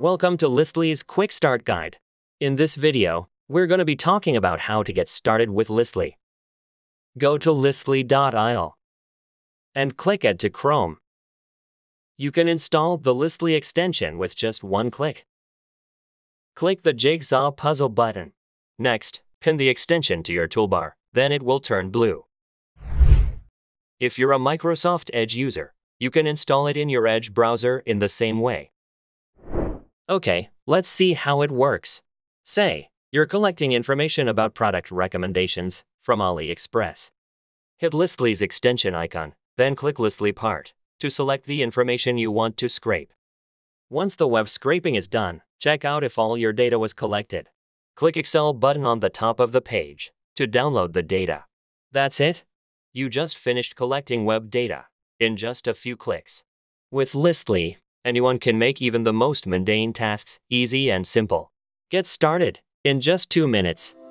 Welcome to Listly's Quick Start Guide. In this video, we're going to be talking about how to get started with Listly. Go to listly.io and click Add to Chrome. You can install the Listly extension with just one click. Click the Jigsaw Puzzle button. Next, pin the extension to your toolbar, then it will turn blue. If you're a Microsoft Edge user, you can install it in your Edge browser in the same way. Okay, let's see how it works. Say, you're collecting information about product recommendations from AliExpress. Hit Listly's extension icon, then click Listly part to select the information you want to scrape. Once the web scraping is done, check out if all your data was collected. Click Excel button on the top of the page to download the data. That's it. You just finished collecting web data in just a few clicks. With Listly, anyone can make even the most mundane tasks easy and simple. Get started in just 2 minutes.